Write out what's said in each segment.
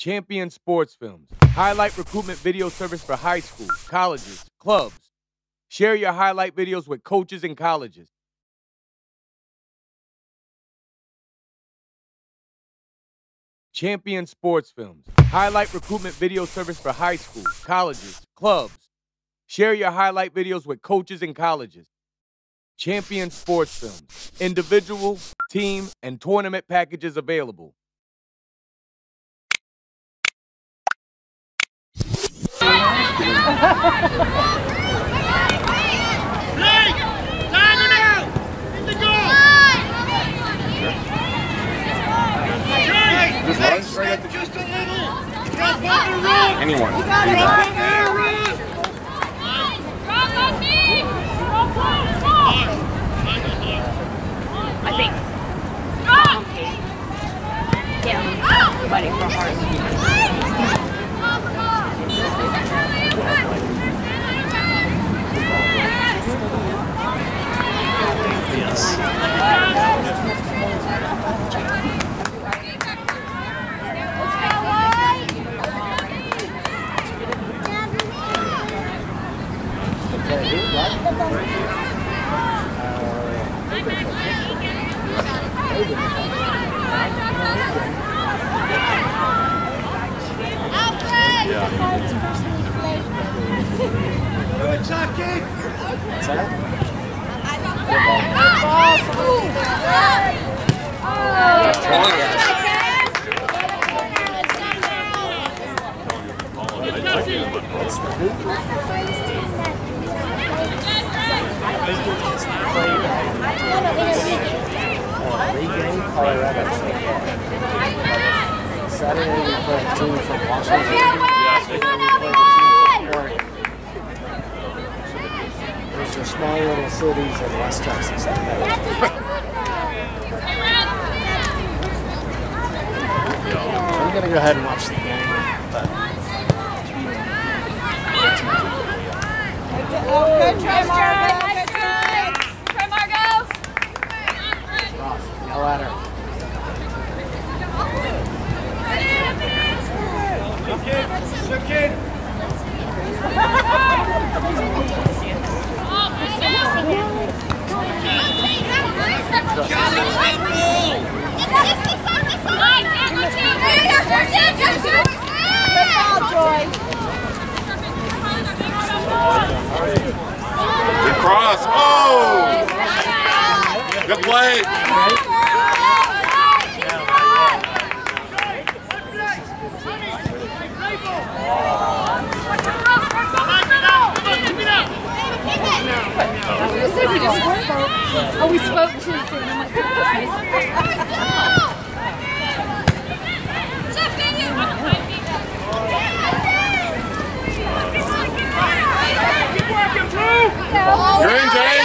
Champion Sports Films, highlight recruitment video service for high schools, colleges, clubs. Share your highlight videos with coaches and colleges. Champion Sports Films, highlight recruitment video service for high schools, colleges, clubs. Share your highlight videos with coaches and colleges. Champion Sports Films, individual, team, and tournament packages available. Just a little. Anyone can do that. I think. Yeah. Fighting for heart. Good shot, kid. What's that? Saturday we play a team from Washington. Those are small little cities in West Texas. I'm gonna go ahead and watch the game. Good try, Margo. Good try. Try, Margo. Yell at her. Good kid. Good cross. Oh! Good play. Oh, we spoke to him. I'm like, You're in, Jay.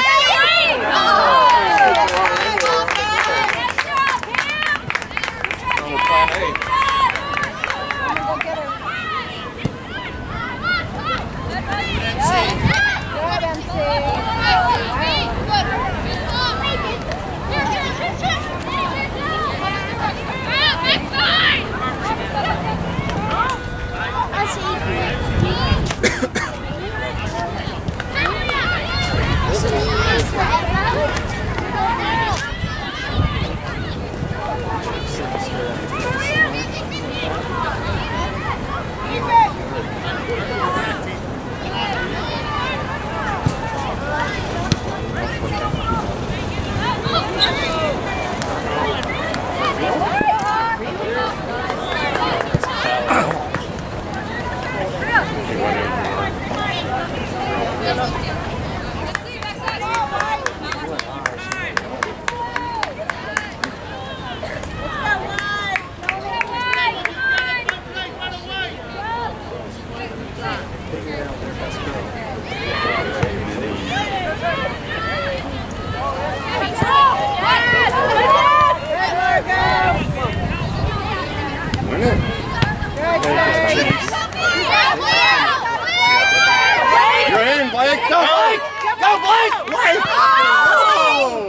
Blake! Go, Blake! Go, Blake! Blake! Oh!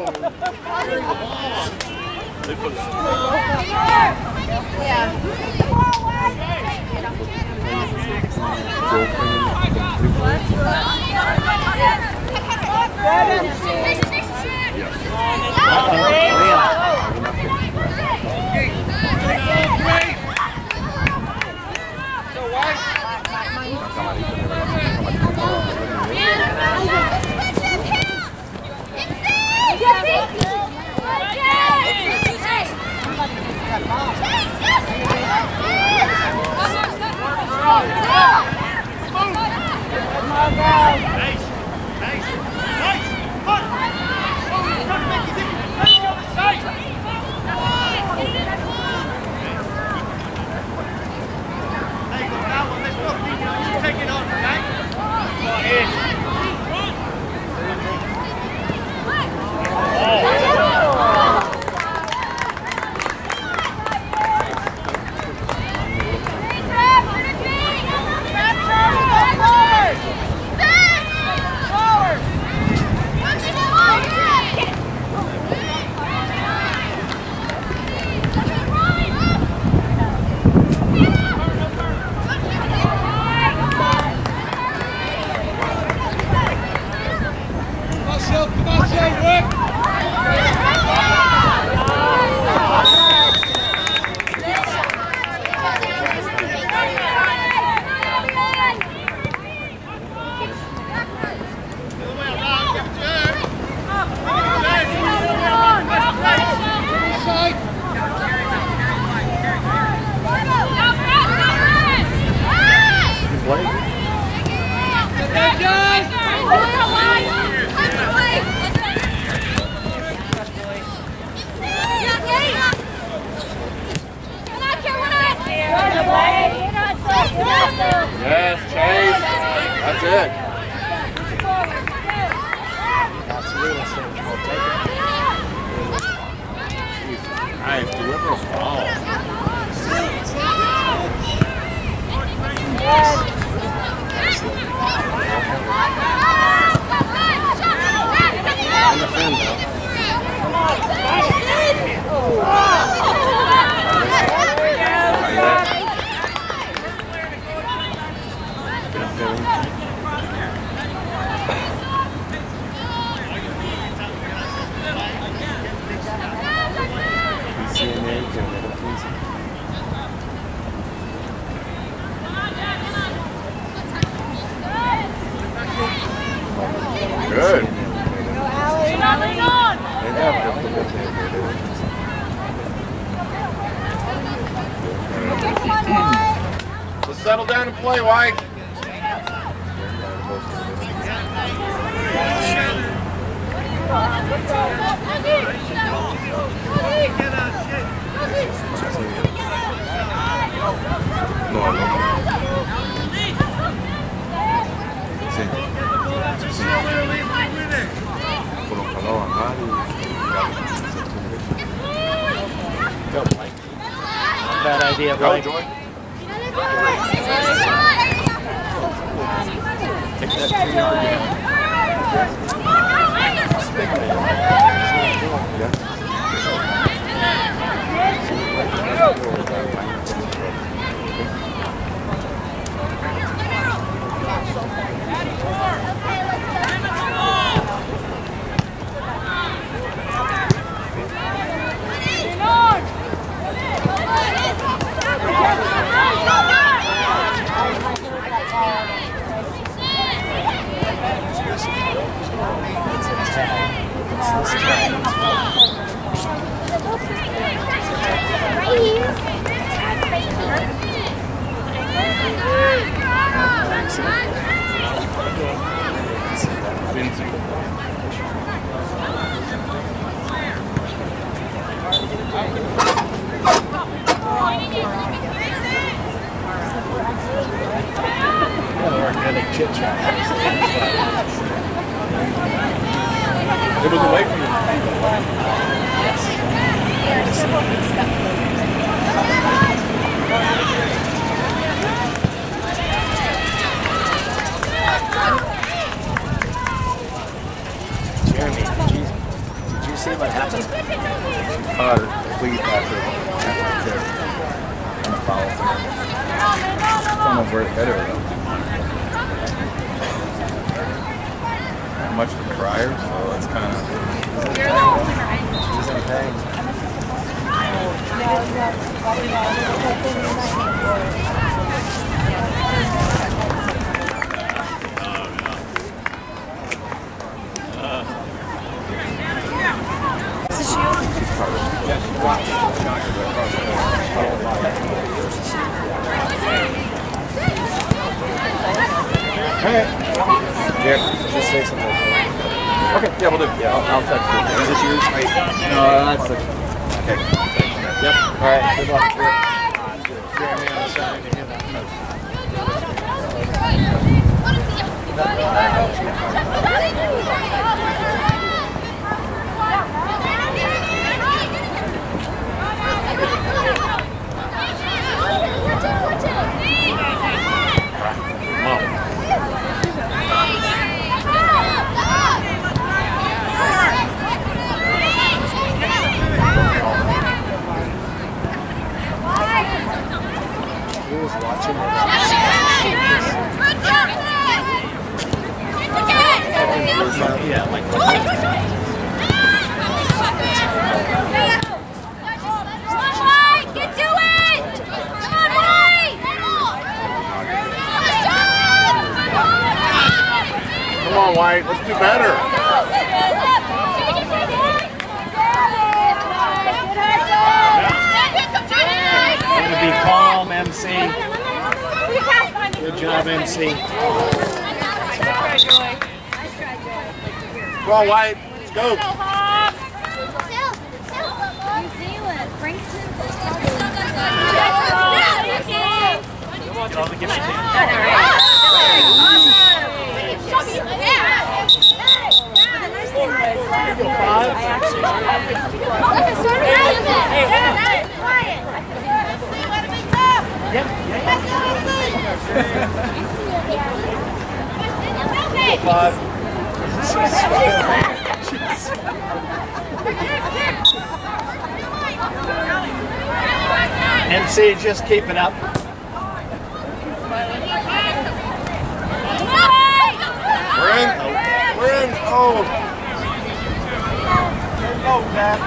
yeah. Yes, Chase. That's it. Nice, deliver a ball. On the fin, though. Good. Let's settle down and play, White. Bad idea, Blake. Go, Joy. Take that 2-yard It was away from you. Jeremy, did you see what happened? Please after there. On a foul. I don't know where the header though. much prior, so it's kind of. She's in pain. Yeah, just say something. Okay, yeah, we'll do. Yeah, I'll text you. Is this yours? No, that's the. Okay. Yep. All right. Good luck. Jeremy on the side. Come on, White. Let's do better. Way to be calm, MC. Good job, MC. Come on, White. Let's go. MC, just keep it up. We're in. We're in. Oh. Oh, Dad.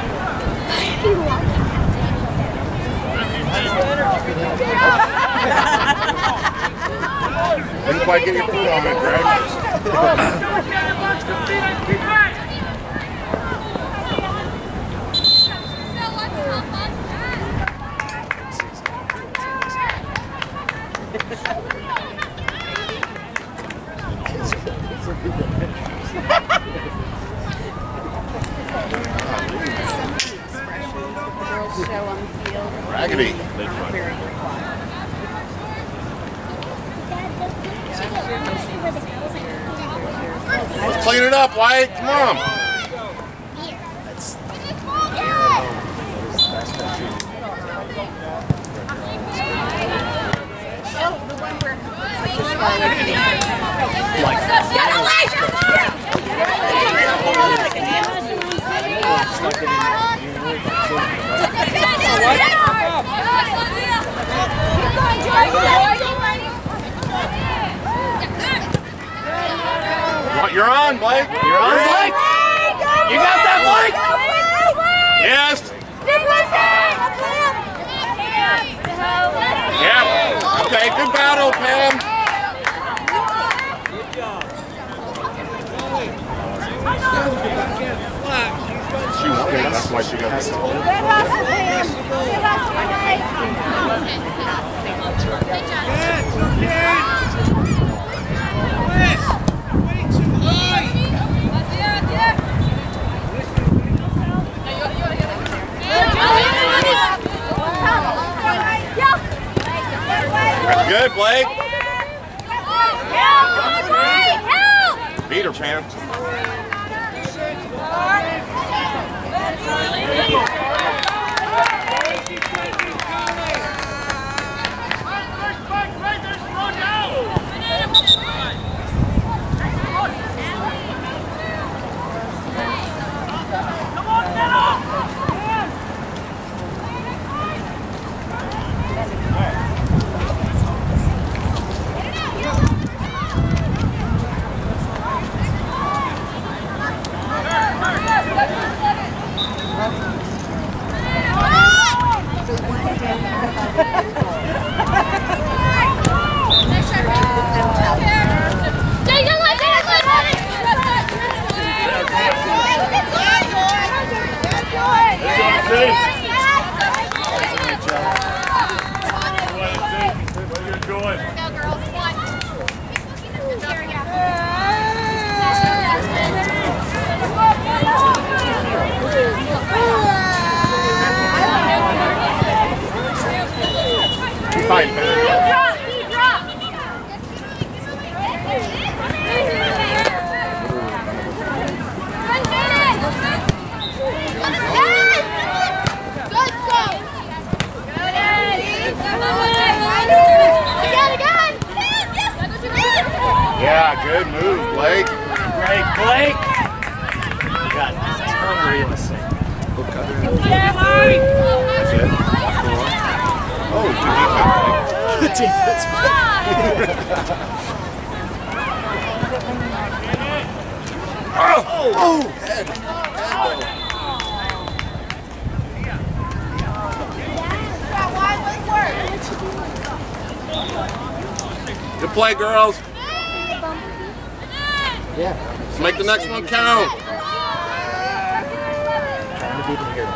Didn't quite get your foot on it, Greg. Raggedy. Let's clean it up, White. Come on. You're on, Blake. You're on, Blake. You got that, Blake? Yes. Yeah. Okay, good battle, Pam. She won. That's why she got this. Good, Blake. Beat her, Pam. fine, man. Yeah, good move, Blake. Great, Blake. You got a ton of real estate. That's it. Oh, good defense, Blake. Oh! Head. Good play, girls. Yeah. Let's make the next one count. Trying to beat him here.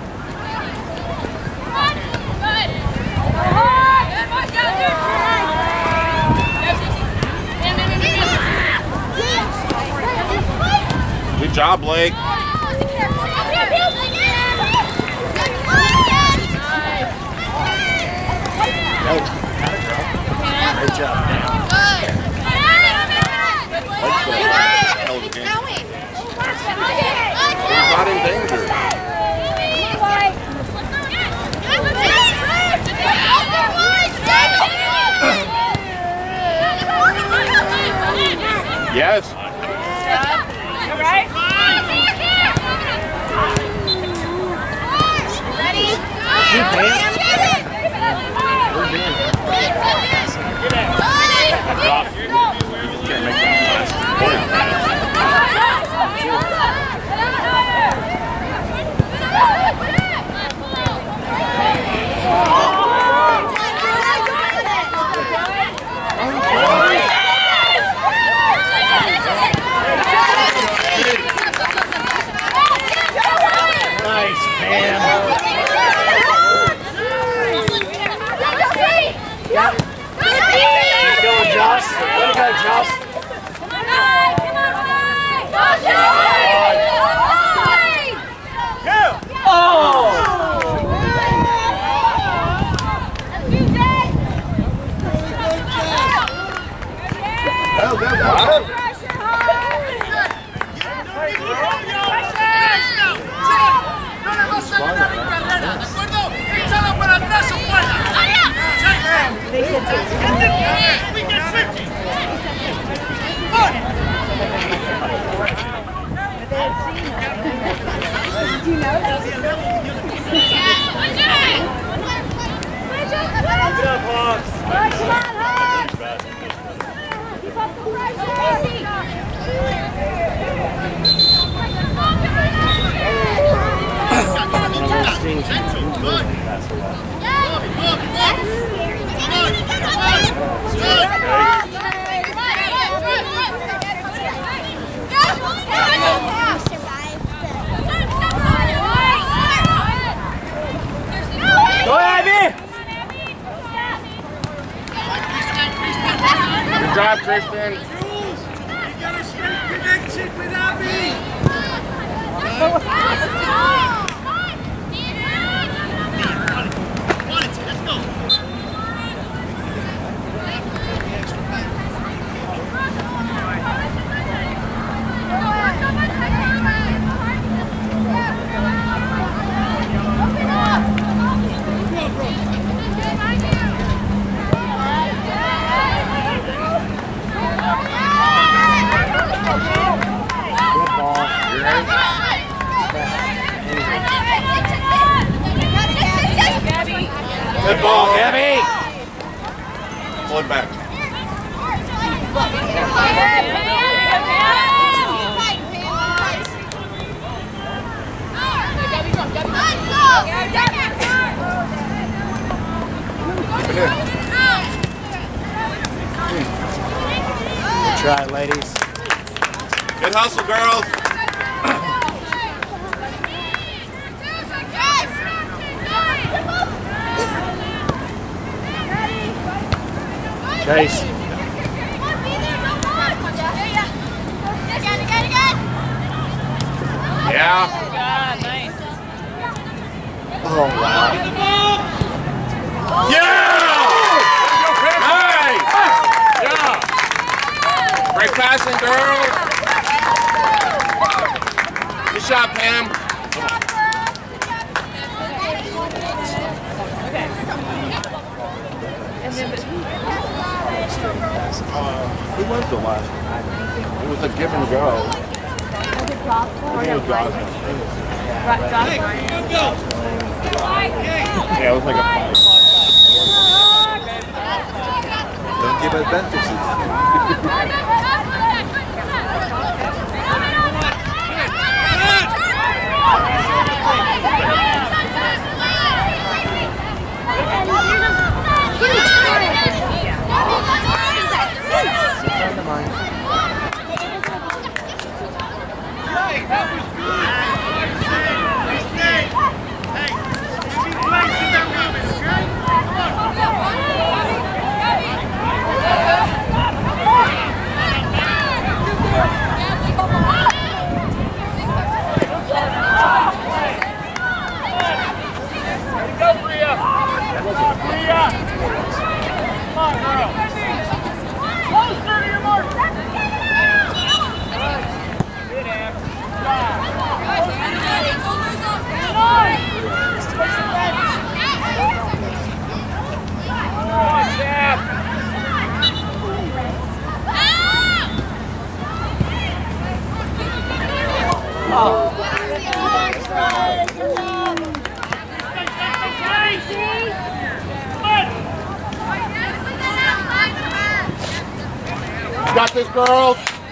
Good job, Blake. Great job, man. Hell of a game. He's not in danger. Yes. Good job, Kristen. You got a straight connection with Abby. Let's go. Good ball, Gabby. Pull it back. Good try, ladies. Good hustle, girls. Chase. Yeah. Oh, wow. Yeah! passing, girls. Good shot, Pam. Who was the last one? It was a give and go. Yeah, it was like a 5. Don't give advantages. Got this, girls.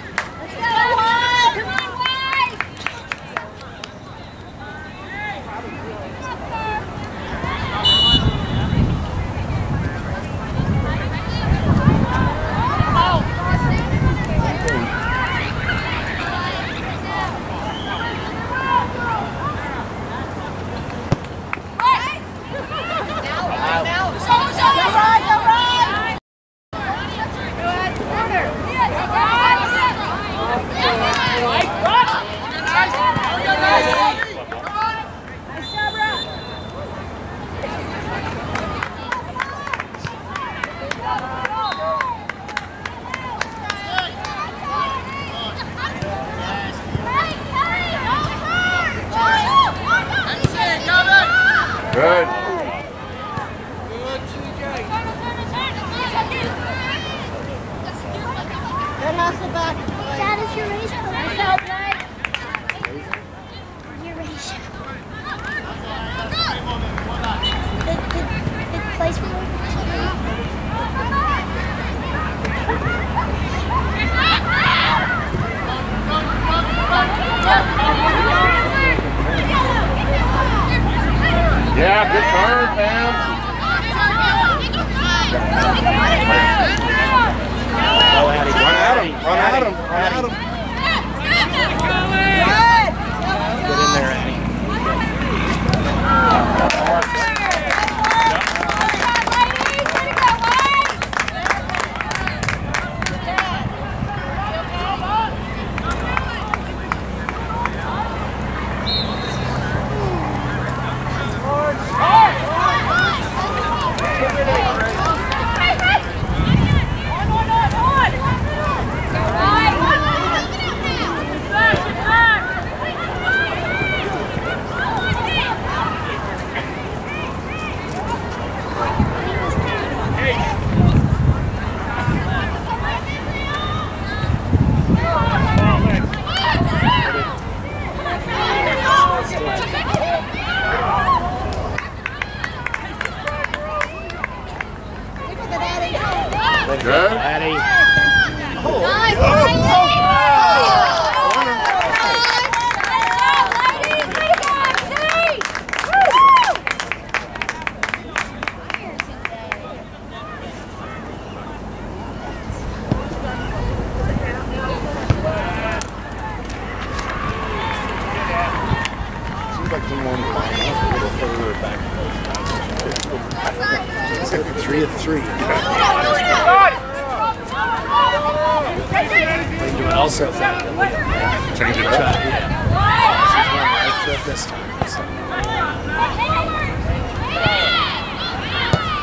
Good. Dad, is your race the place for Yeah, good turn, Pam. Run at him. Run at him. Run at him. Get in there, Annie. Good. Laddie. Seems like the one a little further back. It's like 3 of 3. Also, Change it up. yeah. This time. So.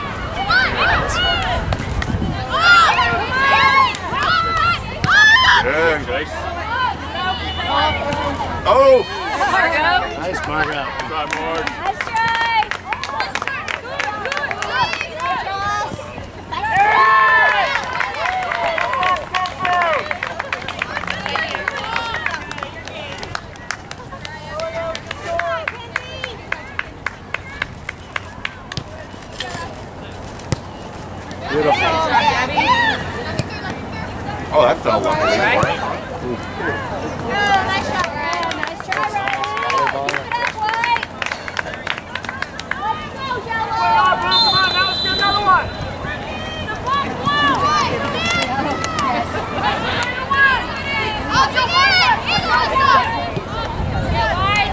Good. Nice. Oh! Margo. Nice, Margo. Good try, Marg. Nice try. Beautiful. Oh, that felt like Nice shot, Ryan. Nice try, Ryan. Keep it up, White. Come on, now let's get another one. I'll take it. He's awesome. Yeah, White.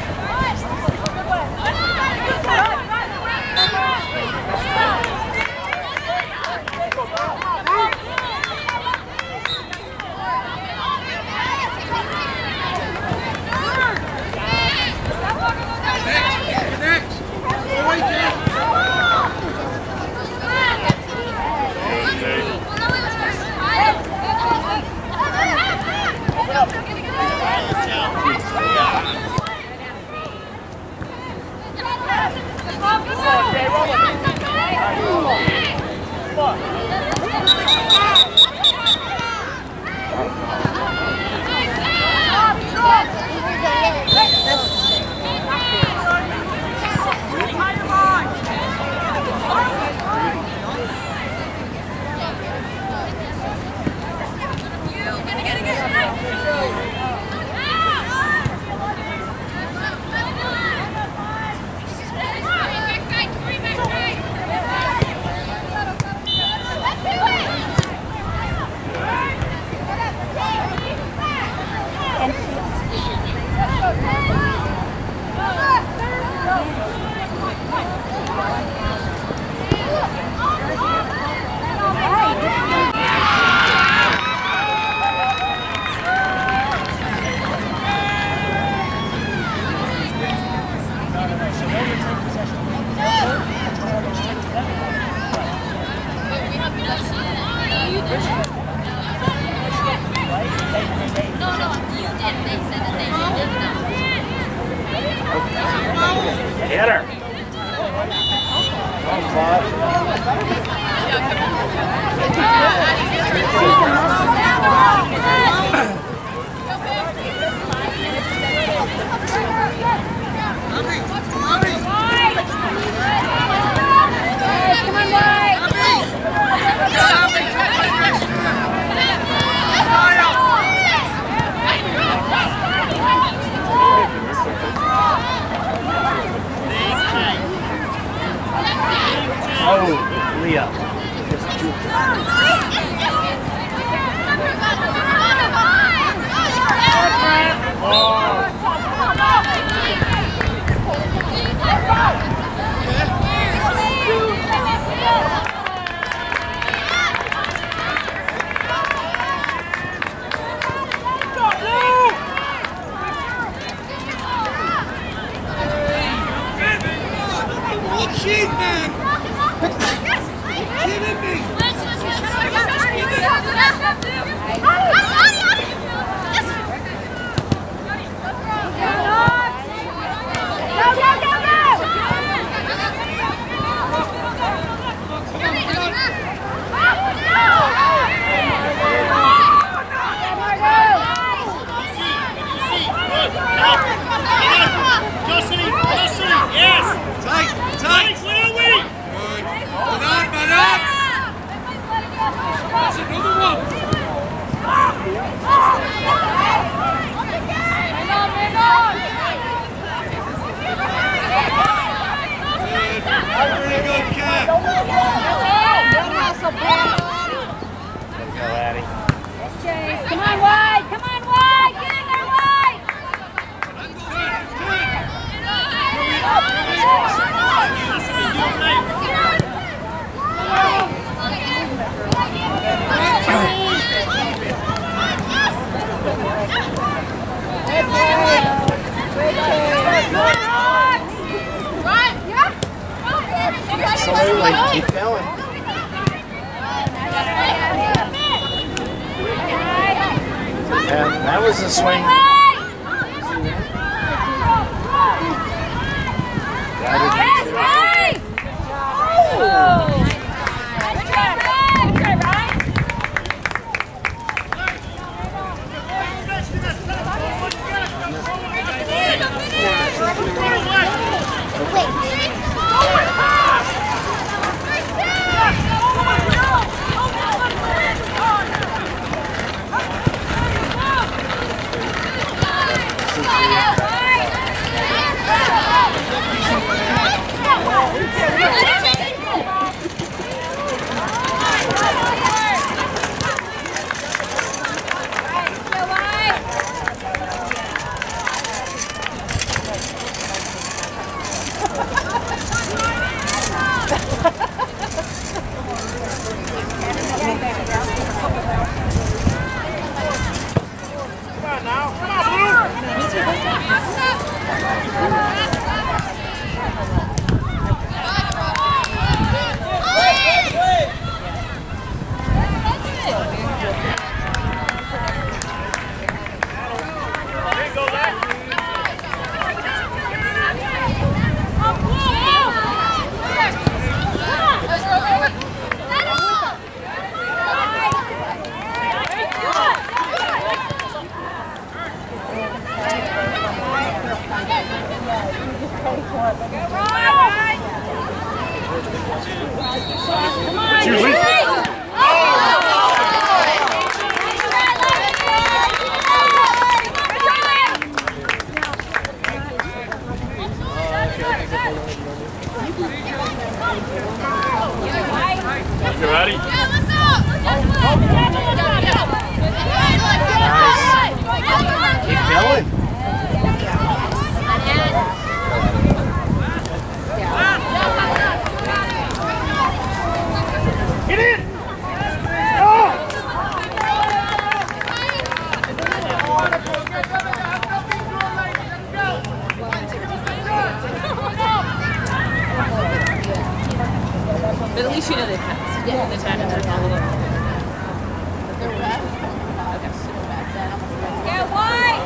Hit her. Oh, Leah. Shit, man! Kidding me! was a swing. You ready? Keep going. Get in! But at least you know they passed. Yeah. They tied it up all of them. They're wet? Okay. Yeah, why?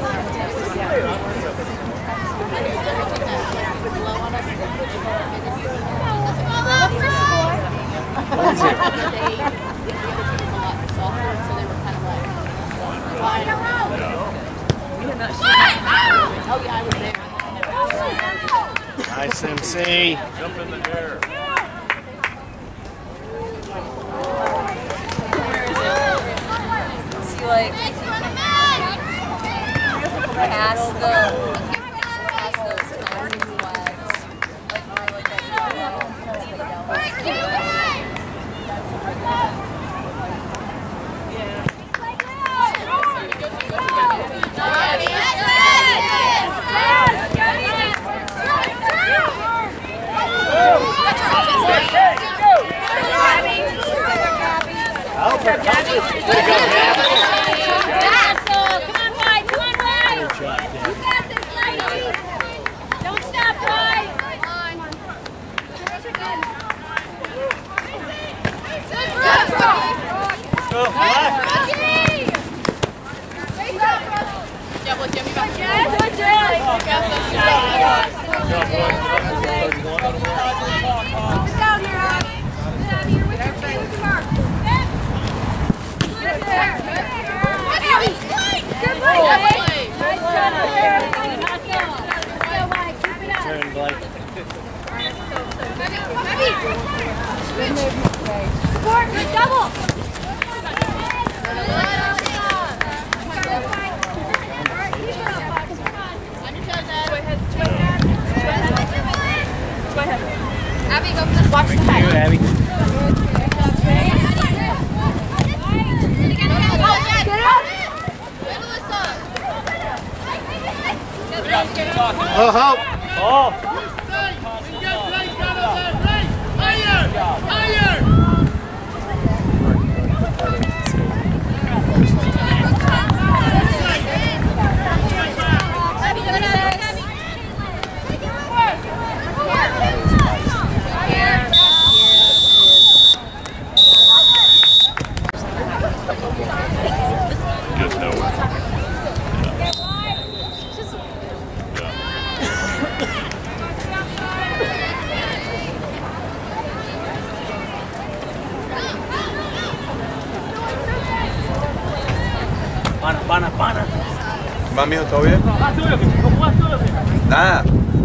Oh yeah, I was there. Nice MC. Jump in the air. Like past those tiny flags, like more like that. Turn, Blake. Support, good double. Abby, go for the watch the head. Thank you, Abby. Oh, help! Oh! Pana. ¿Más mijo, todo bien? Nada.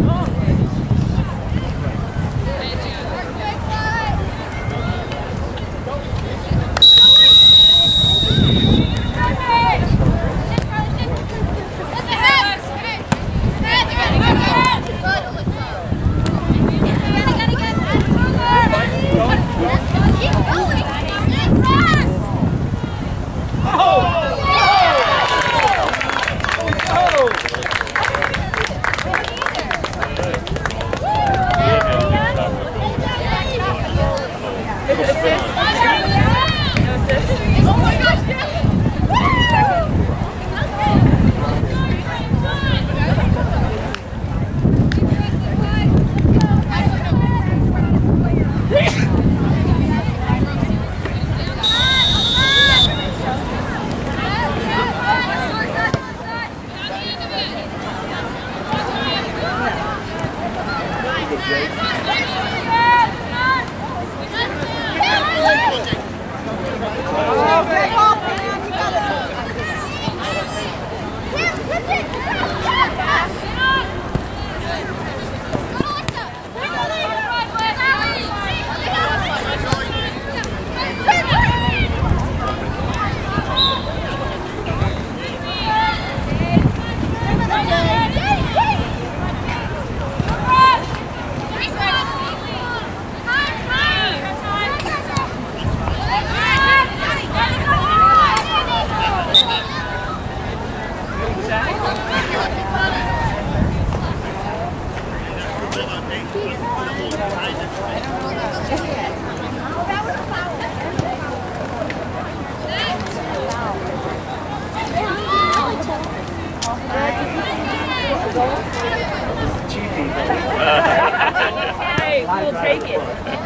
Hey, we'll take it.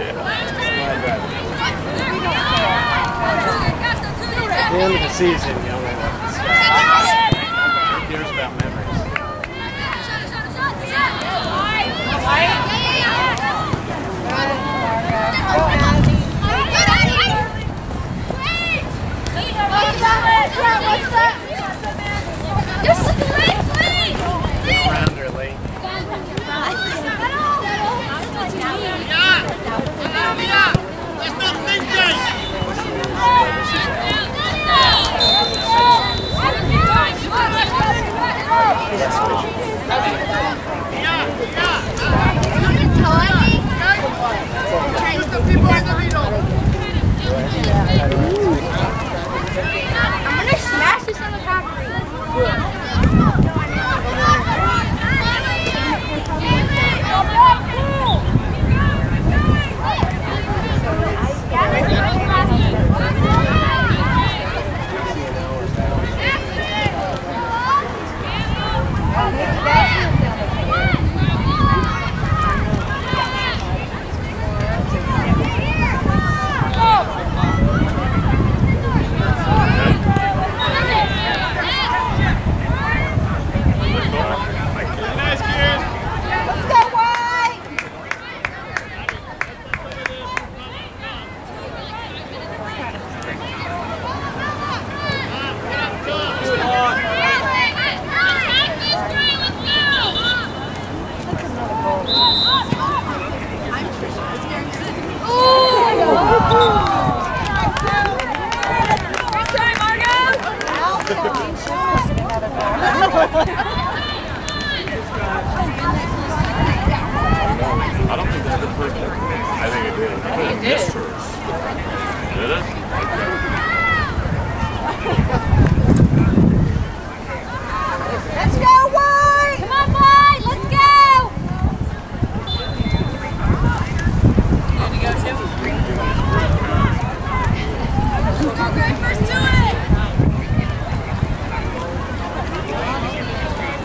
At the end of the season, you know, here's about memories. Around her late. I'm gonna smash this on the concrete. I don't think that approved it. I think it did. I think it missed hers. Did it? Let's go, White! Come on, White! Let's go! You need to go too? Go, Greg, first to it!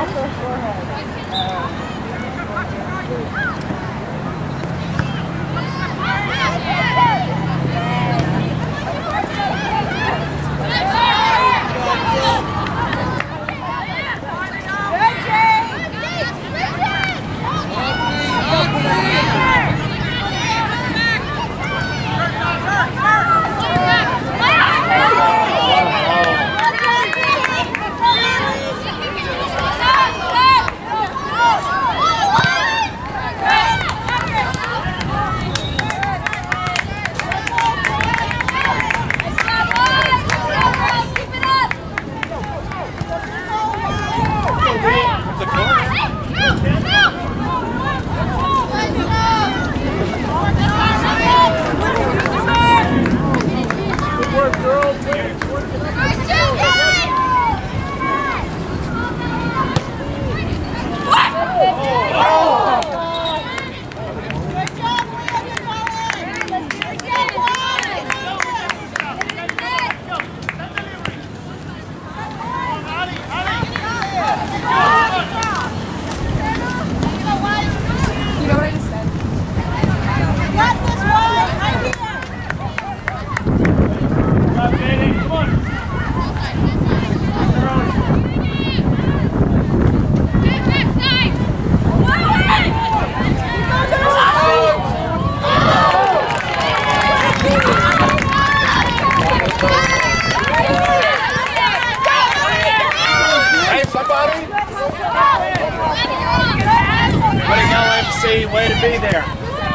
Way to be there.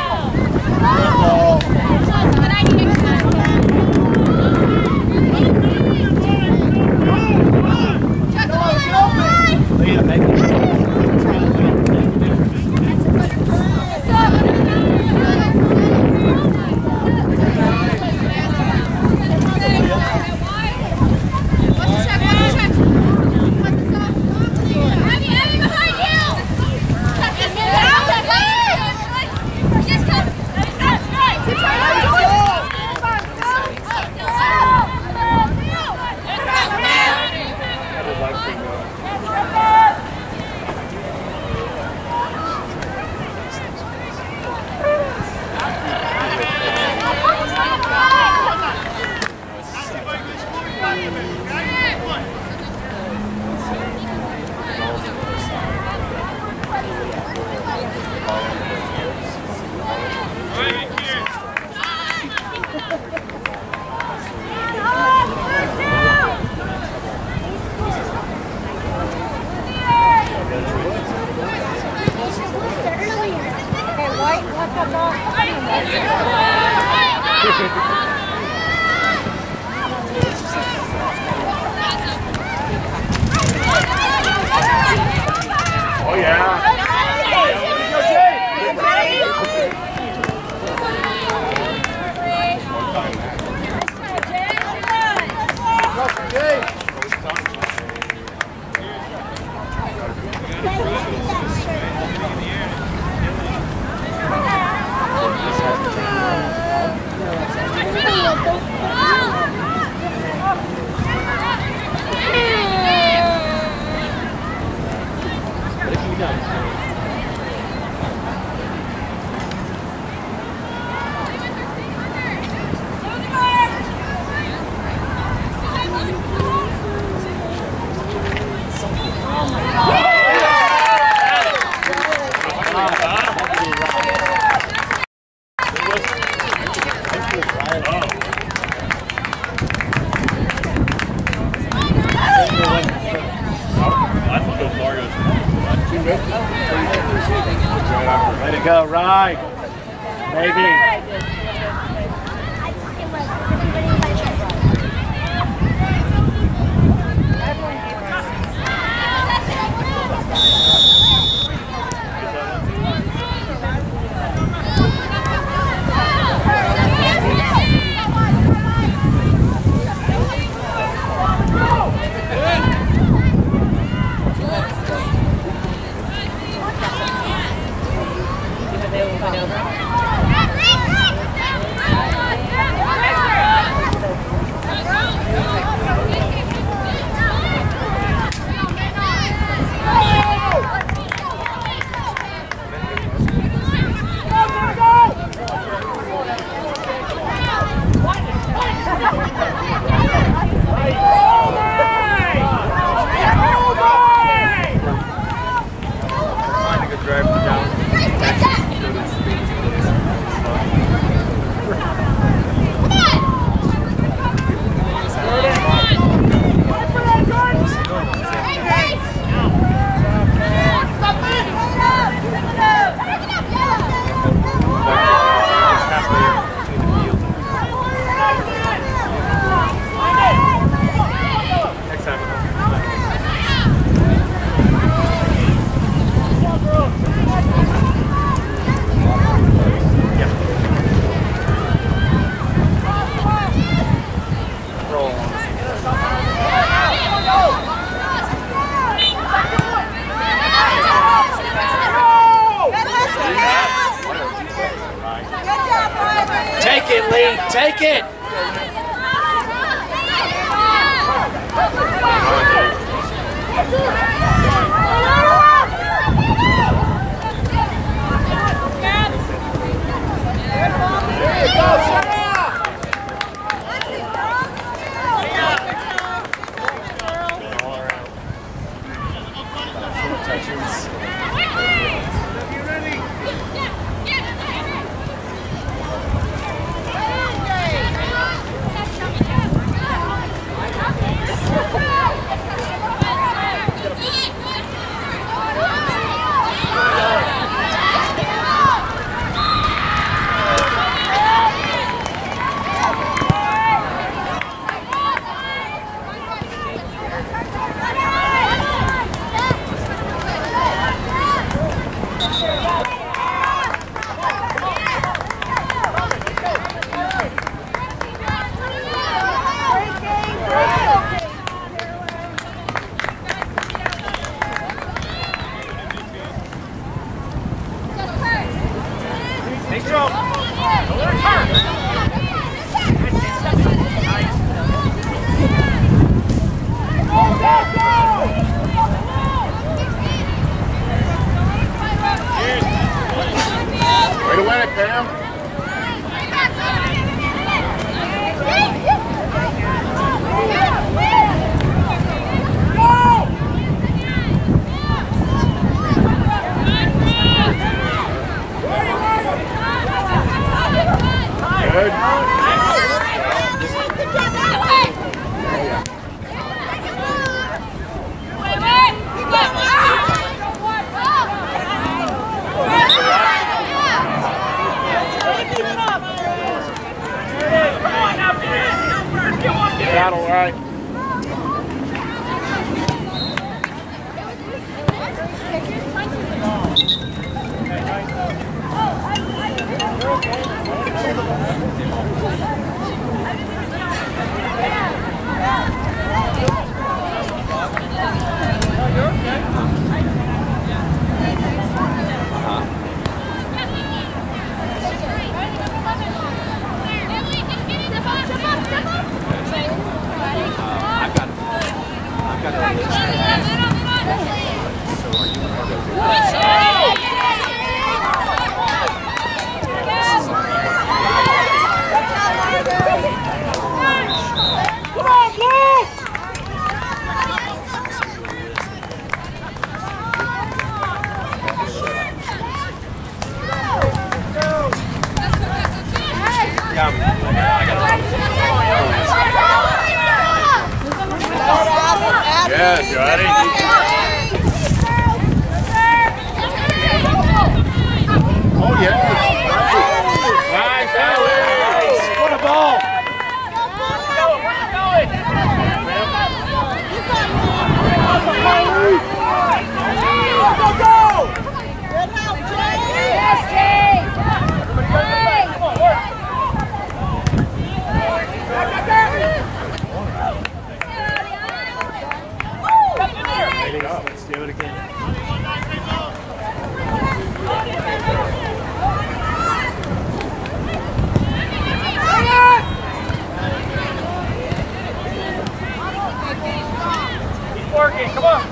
Oh yeah. Way to go, Rye. Maybe. Katy, take it! There you go, Sarah! Way to win it, Pam. Good. Got all right. Yes, you ready? Oh, yeah. Nice. Nice. What a ball. Let's do it again. Keep working, come on.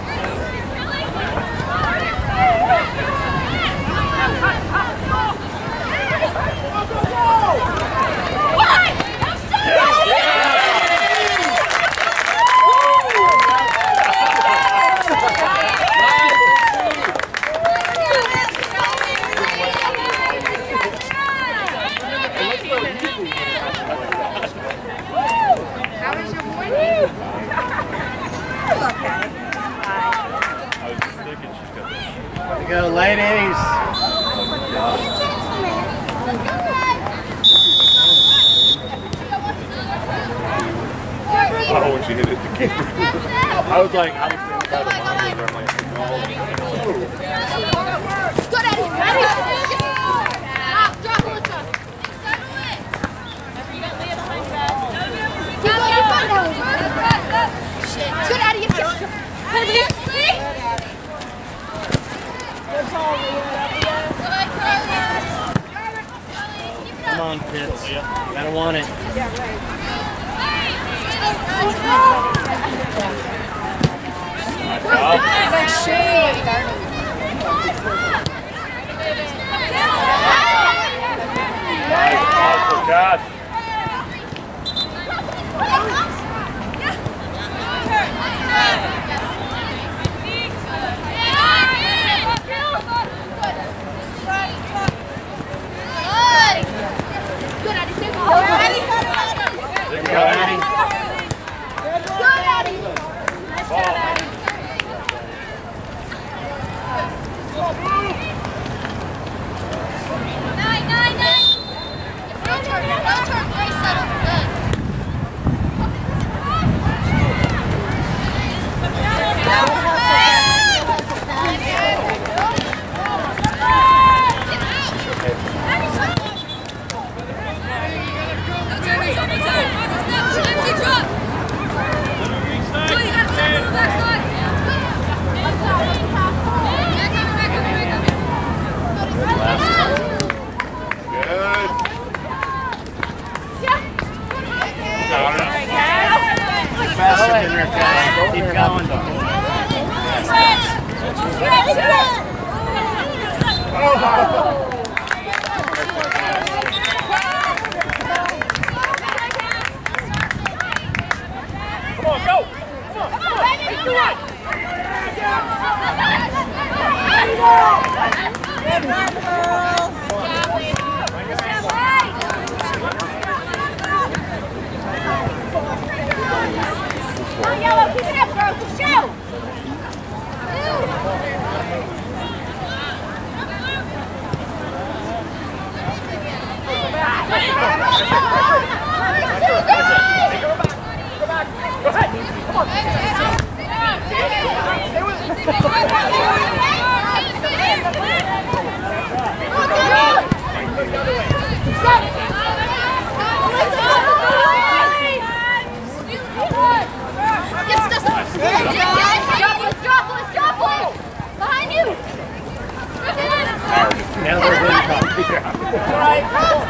Go, ladies. Oh, when she hit it, the keeper. I was like, I was thinking about the monitor. I'm like, Good at him. Drop it. Good out of your Come on, on, Pitts. You gotta want it. God. Keep going. Come on, go! Come on! Make the run! Yellow, keep it up, girl. Let's go. Go ahead. Come on. Stay with it. Behind you! Now they're really tough. All right.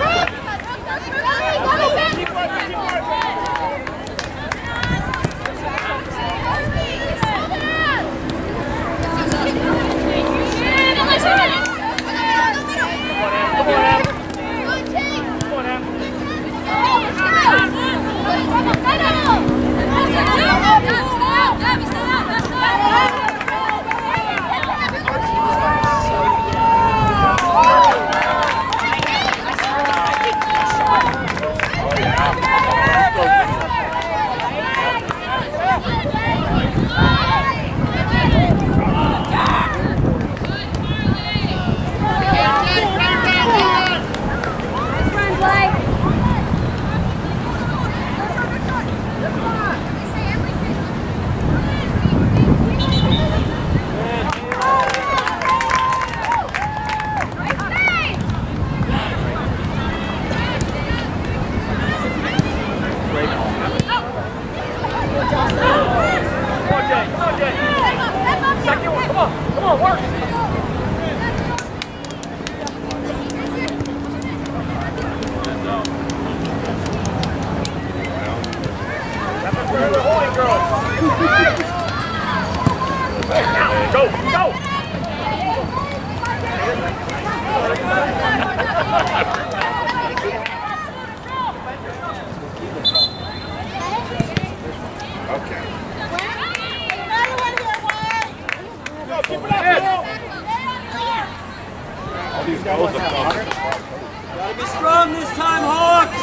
Gotta be strong this time, Hawks!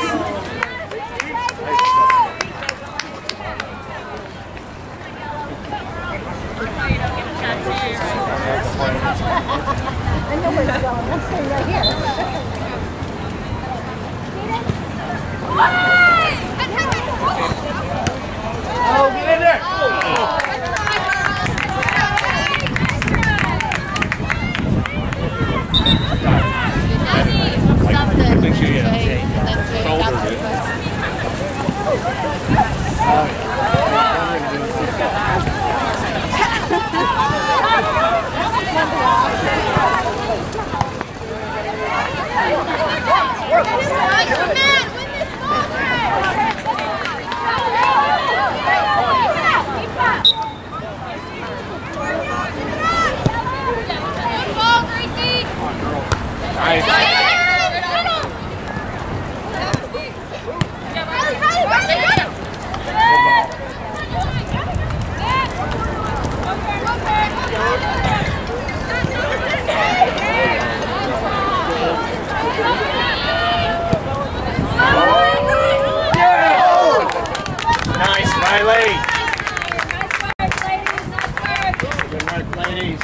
I know where you're going. Let's stay right here. Oh, get in there! Make sure you have shoulders. Nice, Riley. Good work, ladies.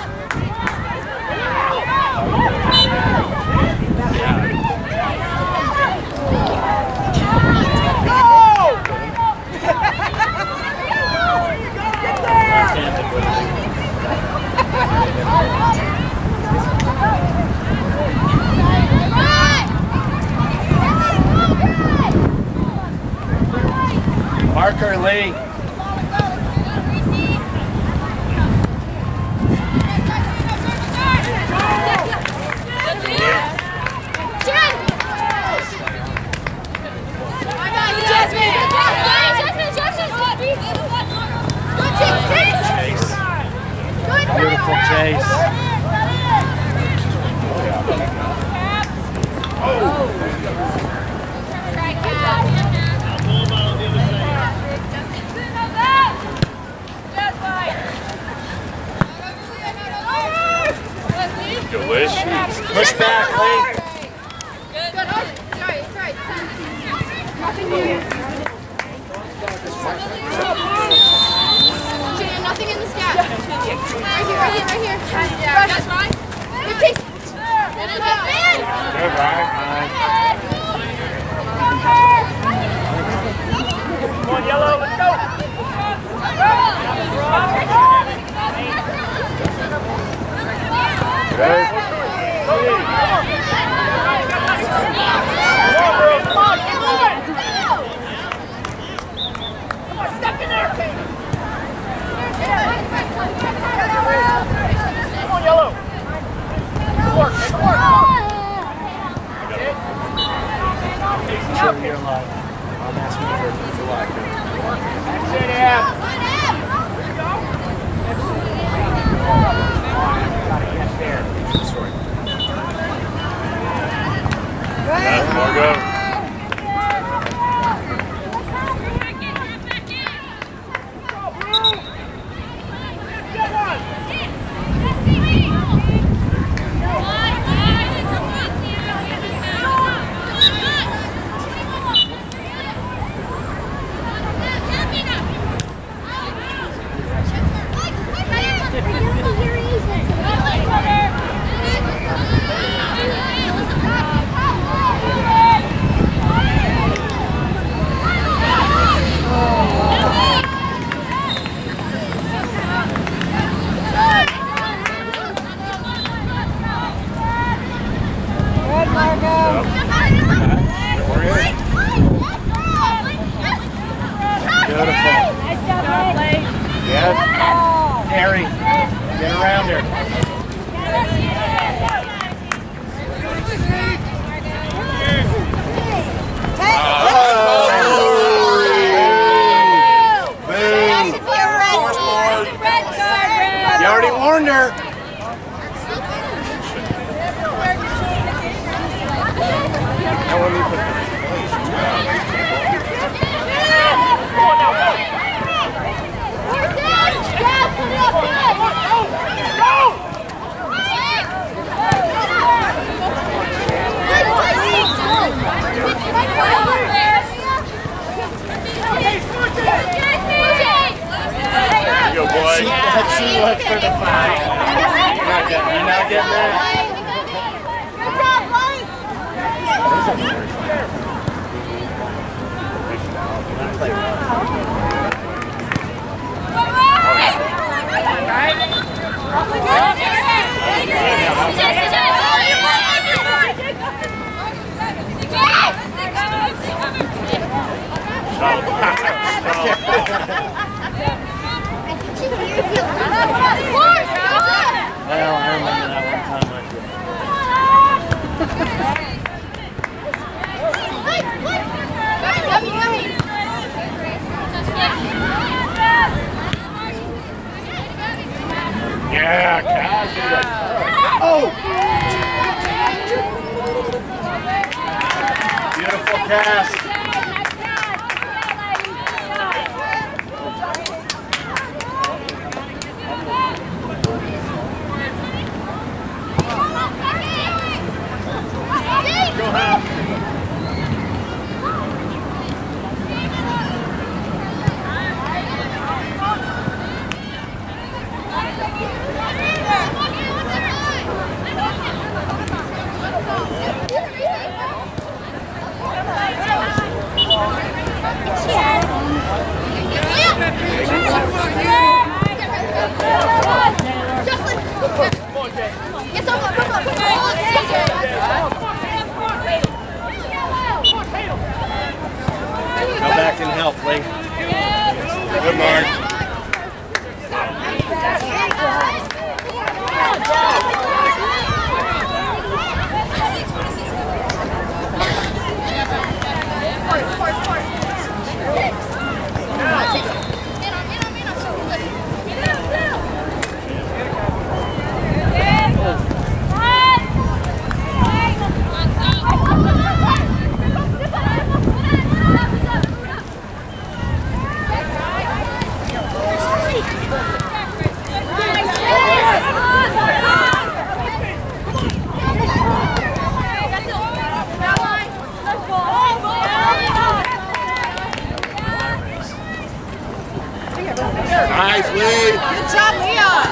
Marker, Lee. Beautiful chase. Delicious. Push back, Lee. Nothing in the sky. Right here. That's right. Good chase. Good, right? Come on, yellow, let's go. Good. Step in there. Come on, yellow. Good work, good work. Sure, you're alive. I'm asking for life. That's it, Ab. Gotta get there. That's more go. cast. Come back and help, Lee. Good Mark. Nice, Lee. Good job, Leon.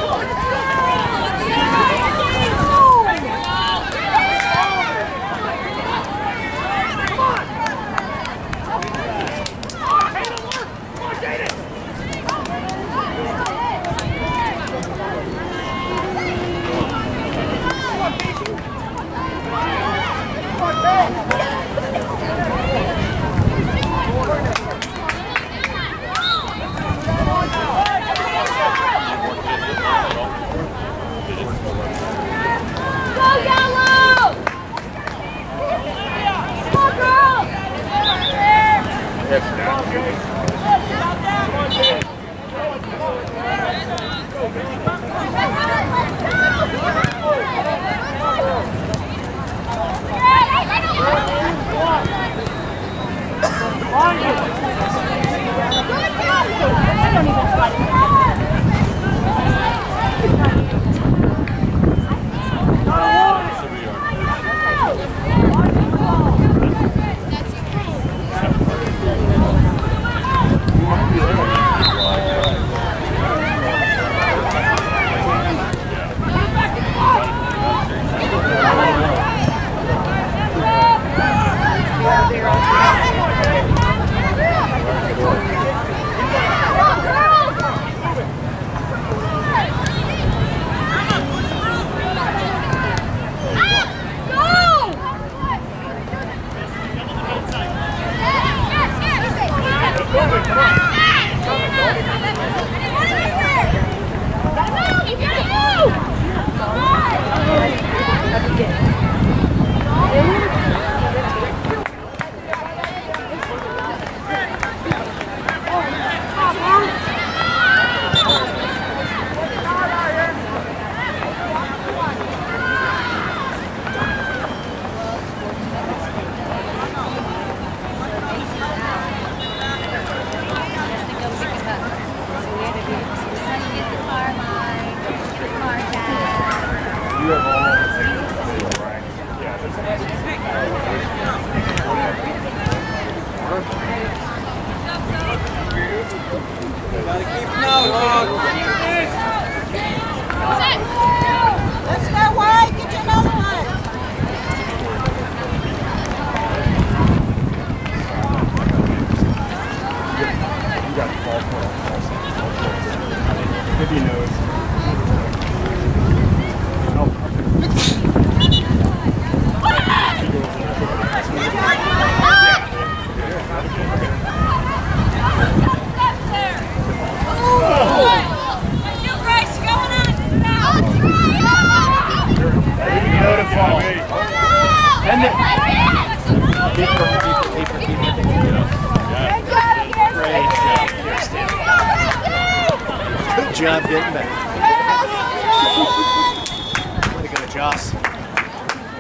Good job getting back. Way to go, Joss.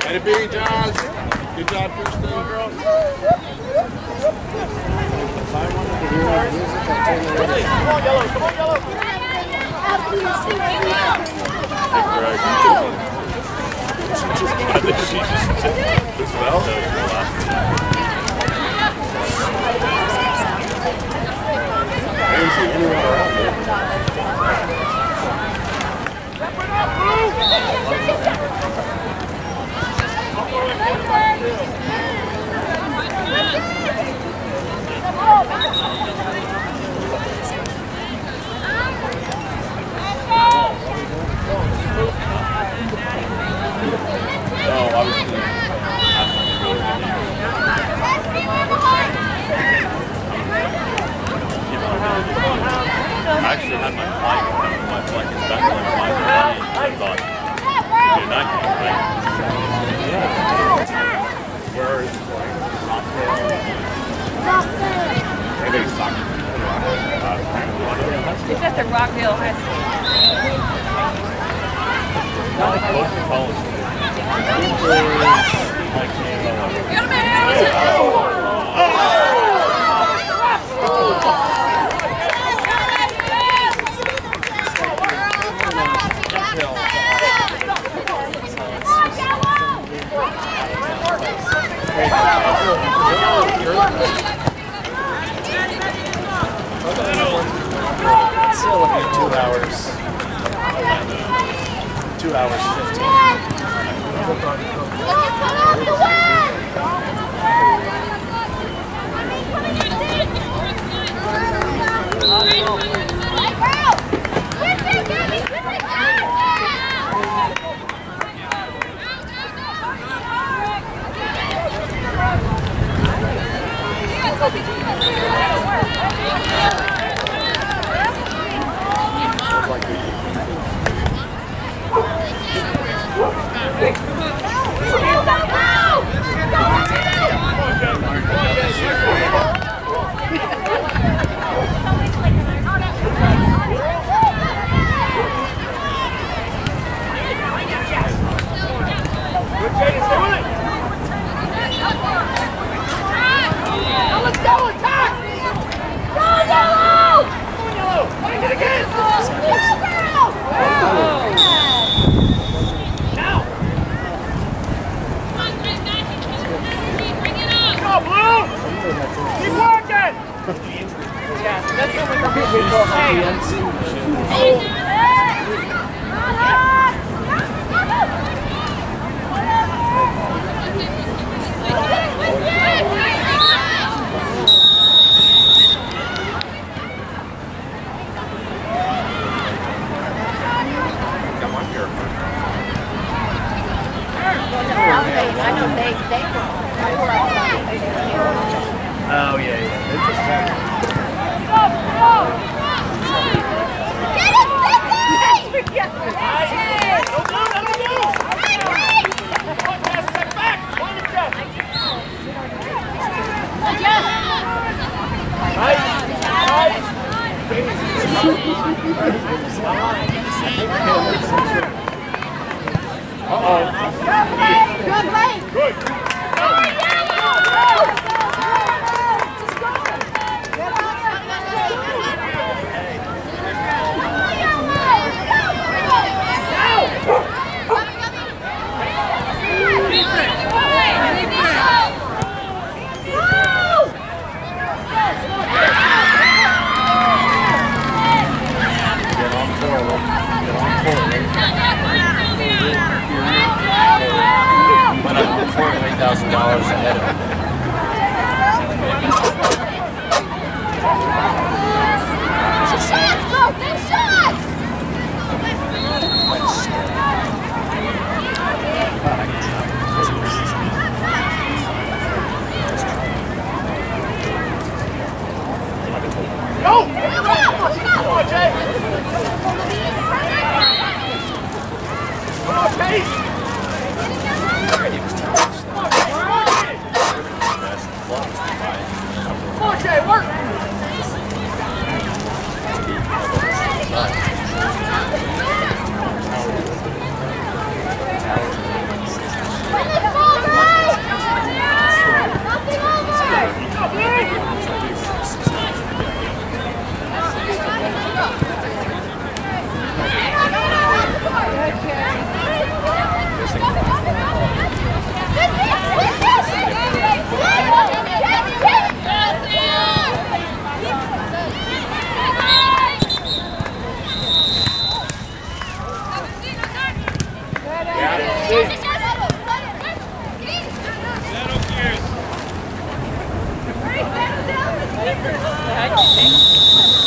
Way to be, Josh. Good job, Kristen. Come on, girls. Yellow. Come on, Yellow. I think she just well. I didn't see anyone around here. I actually had my flight is back on my flight. I thought, it'd be a night game, right? Yeah. Where is it going? Maybe soccer. It's at the Rockdale High School. Close to college. Get him in! Still looking at 2 hours. 2 hours 15. Oh, yeah. They're just $48,000 ahead of it. interesting. Yeah,